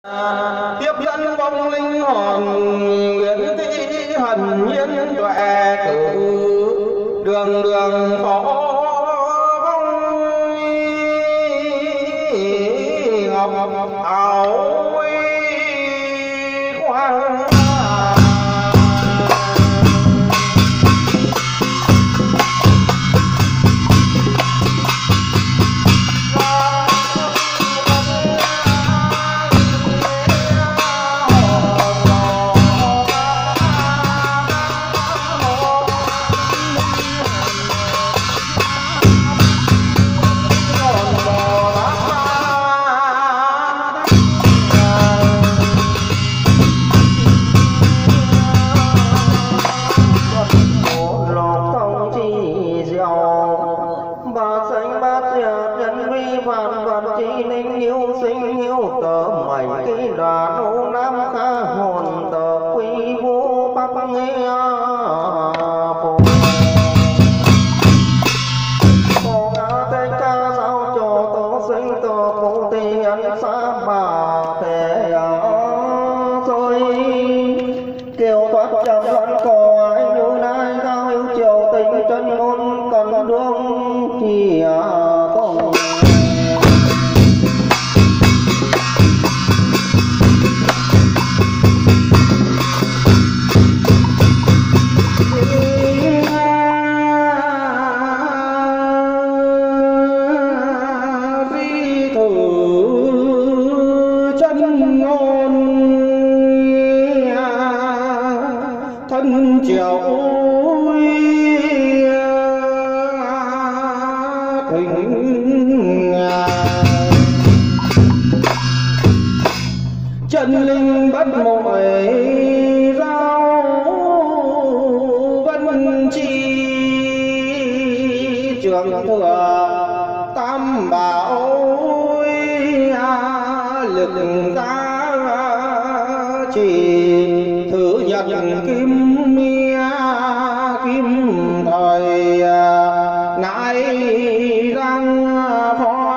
tiếp dẫn vong linh hồn nguyện thị hần nhiên tuệ cử đường đường phó ngọc áo quang chân linh bất mội rao vân chi trường thừa tam bảo lực ta chỉ thử nhận kim thời nãi răng phó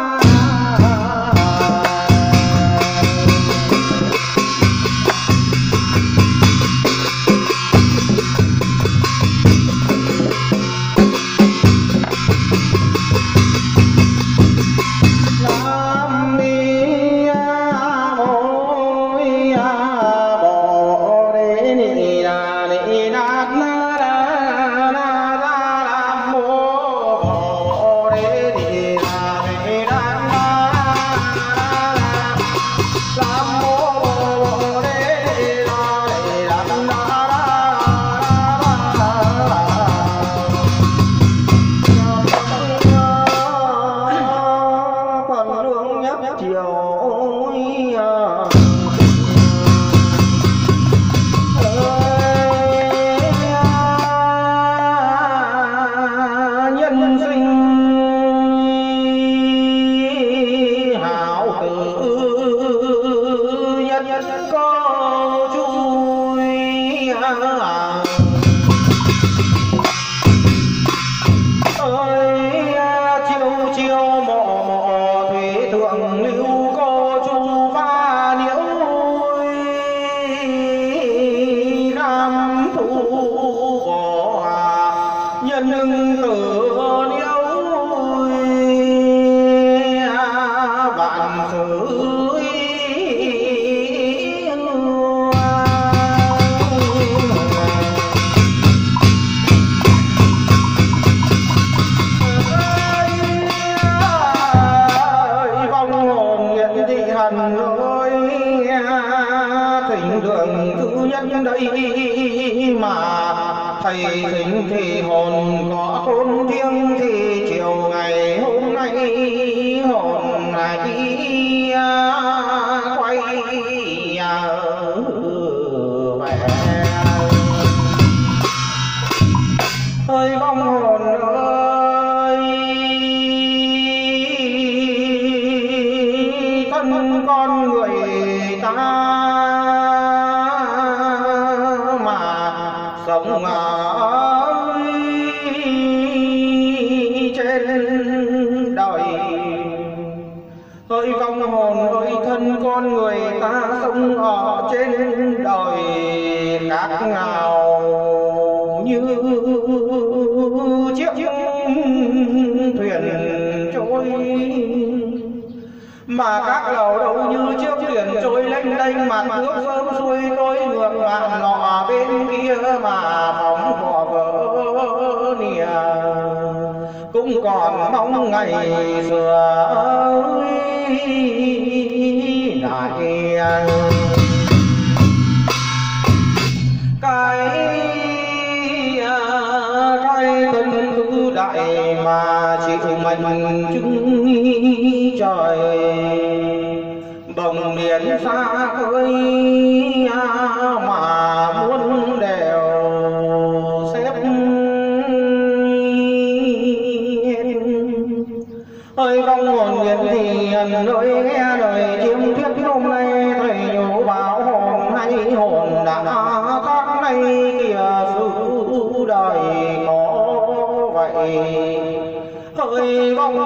thì hồn có thôn thiêng thì chiều ngày hôm nay hồn lại quay về ơi vong hồn ơi thân con người ta mà sống trên đời ơi vong hồn ơi thân con con người ta sống ở trên đời khác nào như chiếc thuyền trôi, mà các lầu đâu như chiếc thuyền trôi lênh đênh, mặt nước sớm xuôi trôi ngược mạn nọ bên kia mà phóng bỏ vỡ nìa, cũng còn mong ngày xưa lại cái thân cứ đại mà chịu mình chứng trời, bồng biển xa khơi mà muốn đều xếp ơi không hồn nguyện thì ơi nghe lời chiêm thuyết hôm nay thầy nhủ bảo hồn hay hồn đã thác nay kìa sự đời có vậy ơi không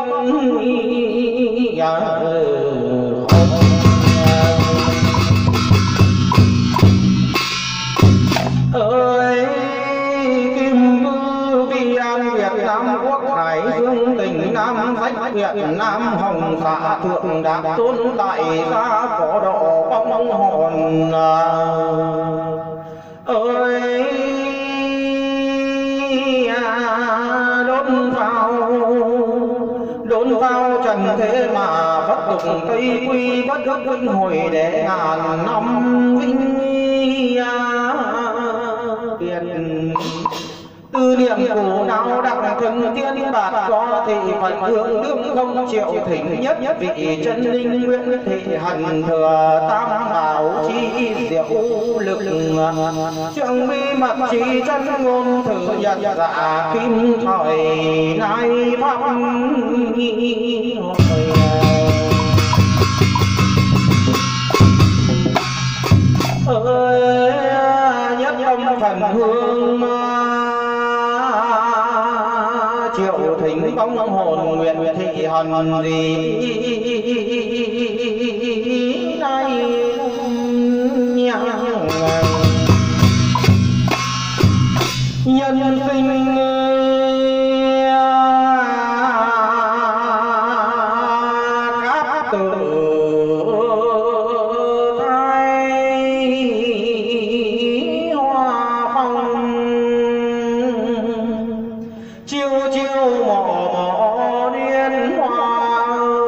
ơi kim cư vi an Việt Nam quốc Hải Dương tỉnh Nam Sách Việt Nam Hồng Xã Thượng Đạc Tôn tại gia có độ bóng hồn ơi đốn vào trần thế mà bất tục tây quy bất gấp vinh hồi để ngàn năm vinh tiền tư niệm cổ nào đặng thân tiên bạt do thị phật hương đương không triệu thỉnh nhất vị chân linh nguyễn thị hành thừa tam bảo chi diệu lực trường bi mật trí chân ngôn thử nhận dạ kim thời nay pháp ơi nhất âm thần hương triệu thỉnh bóng hồn nguyện thị hần gì nay nhân sinh các tử thái hoa phong chiêu chiêu mỏ mỏ điên hoa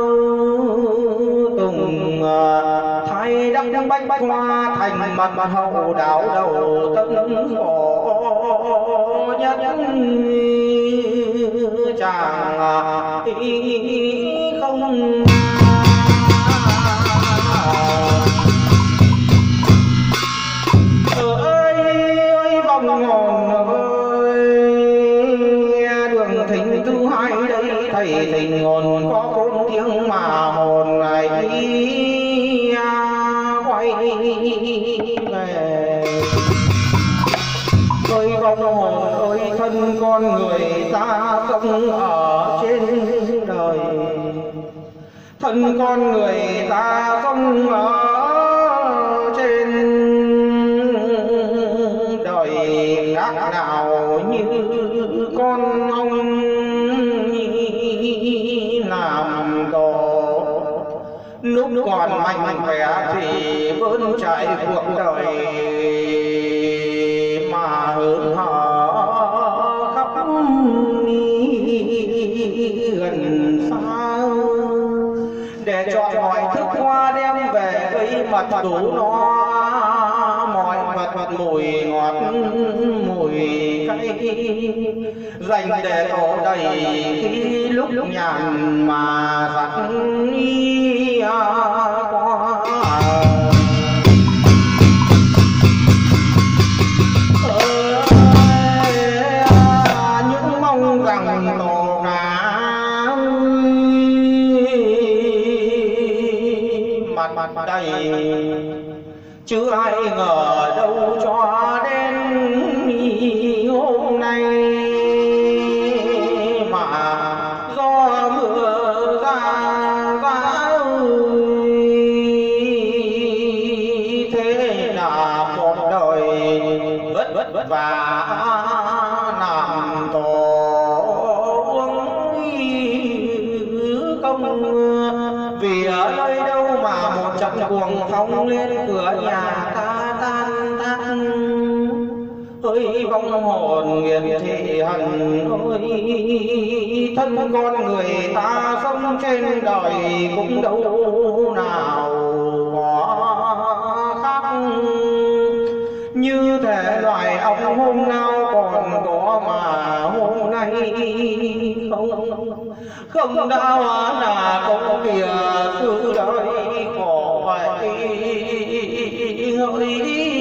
tùng thái đắc bách bách hoa thành mặt hậu đảo đầu tân mỏ nhất chàng không ơi vòng hồn ơi đường thỉnh thứ hai đây thầy tình hồn có bốn tiếng mà hồn này quay về ơi vong hồn ơi thân con người ta sống ở trên đời, thân con người ta sống ở trên đời khác nào như con ông làm tổ lúc còn mạnh khỏe thì bớn chạy cuộc đời mà hớn hở khắp gần xa để chọn mọi thức hoa đem về với mật đủ nó mọi vật mùi ngọt mùi cay dành để đổ đầy khi lúc nhàn mà dặn qua những mong rằng tổ cá mặt đầy chứ ai ngờ đâu cho đến hôm nay mà do mưa ra vả làm tổ công, vì ở nơi đâu mà một trận cuồng phong lên cửa nhà ta tan tác. Ơi vong hồn nghiệt thị hận, ôi thân con người ta sống trên đời cũng đâu nào có khác. Như thể loài ong hôm nào còn có mà hôm nay không đã hóa là công kìa sự đời khổ vậy. Hỡi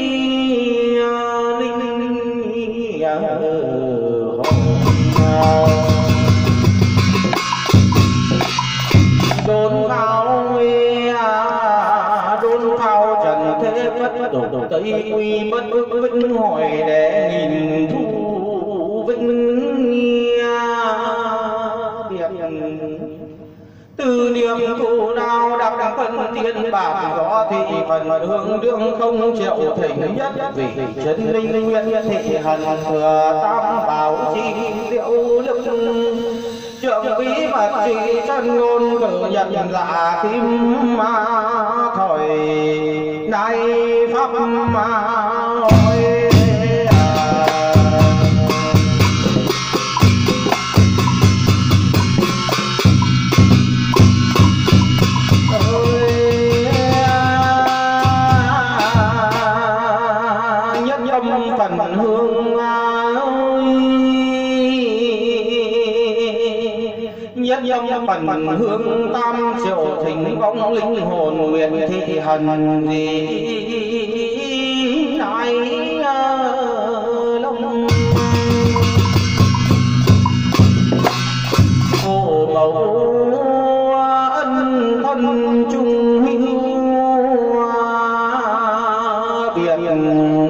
đôn pháo trần thế phất đổ tây quy bất vĩnh hỏi để nhìn thu vĩnh từ niệm thù nào đặc phân tiên bạc gió thị phần hương đương không chịu thỉnh nhất vì chân linh nguyện thị hần thừa tam bảo chi diệu lực trượng bí mật chỉ chân ngôn cử nhận dạ kim ma thời nay pháp ma phần hương tam triệu thỉnh vong linh hồn nguyện thị hần gì nay long hồ mẫu ân thân trung hữu biển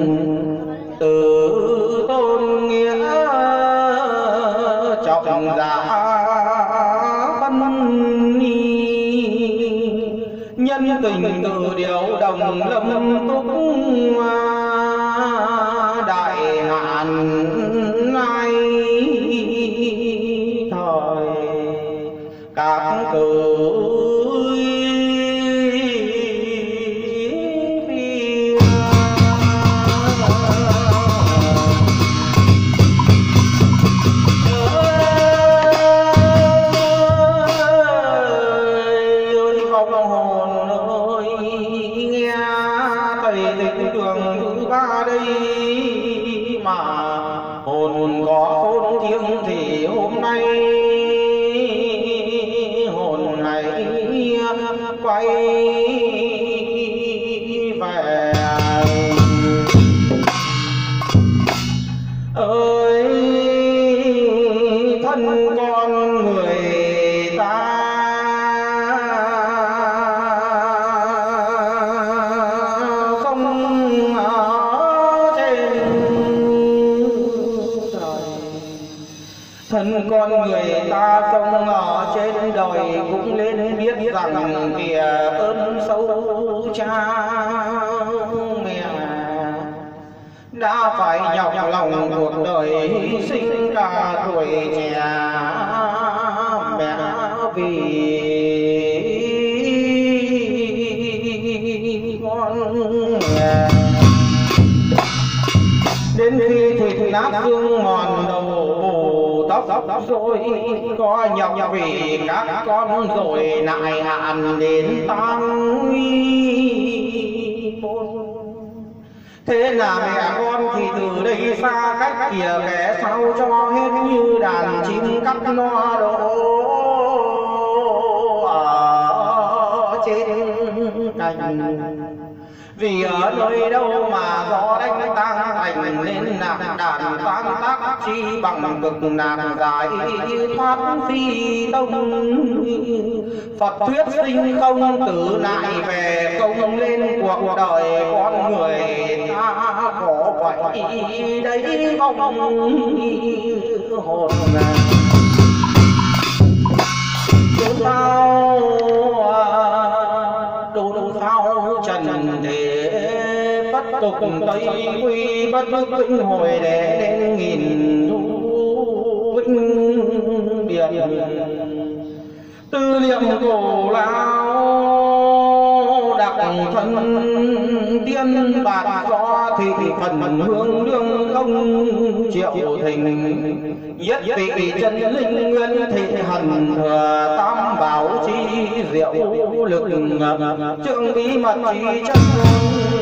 từ tôn nghĩa trọng giả nhân tình từ điều đồng lâm túc đại hạn nay thời các cử hồn có hồn thiêng thì hôm nay hồn này quay về. Ơi thân con người ta thân con người ta sống ở trên đời cũng nên biết rằng kìa ơn sâu cha mẹ đã phải nhọc lòng cuộc đời hy sinh cả tuổi trẻ mẹ vì con đến khi thịt nát xương mòn đầu tóc rồi có nhọc vì các con rồi lại hạn đến tang thế là mẹ con thì từ đây xa cách kìa kẻ sau cho hết như đàn chim cắt no đổ ở trên cành. Vì ở nơi đâu mà gió đánh tang thành nên nạc đàn tan tác chi bằng cực nạc giải thoát phi tông. Phật thuyết sinh không tử lại về công lên cuộc đời con người ta có vậy đấy mong hồn chúng tao đôn pháo trần để bất tục tây quy bất đức vĩnh hồi để đến nghìn thu vĩnh điện tư niệm cổ lao đặc thân tiên bạc do thị phần hương đương ông triệu thình nhất vị chân linh nguyên thị hần thừa tam bảo chi diệu lực trượng bí mật chi chân